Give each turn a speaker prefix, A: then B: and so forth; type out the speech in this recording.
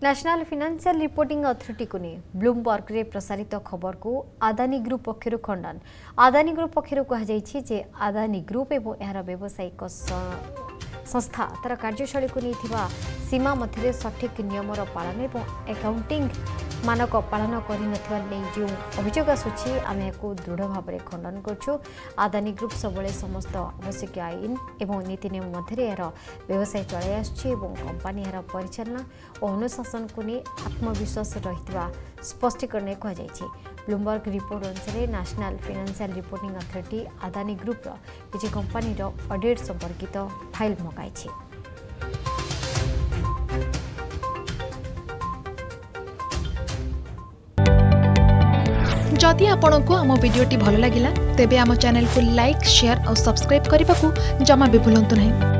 A: National financial reporting authority को नहीं Bloomberg रे प्रसारित खबर को अदानी ग्रुप पक्षर खंडन। अदानी ग्रुप पक्षर कहुई अदानी ग्रुप एवं यार व्यावसायिक संस्था तार कार्यशैली को नहीं सीमा मध्य सठिक नियमर पालन और अकाउंटिंग मानक पालन कर जो अभियोग आसूँ आम या दृढ़ भाव में खंडन करुँ। अदानी ग्रुप सब समस्त आवश्यक आईन और नीति नियम मध्य यार व्यवसाय चलाई आसानी यार परिचालना और अनुशासन को नहीं आत्मविश्वास रही स्पष्टीकरण कहुई। ब्लूमबर्ग रिपोर्ट अनुसार national financial reporting authority Adani group किसी कंपनी ऑडिट संपर्कित फाइल मगाई।
B: जदि आपंक आम भिडी भल लगा तेब आम चैनल को लाइक शेयर और सब्सक्राइब करने को जमा भी भूलु नहीं।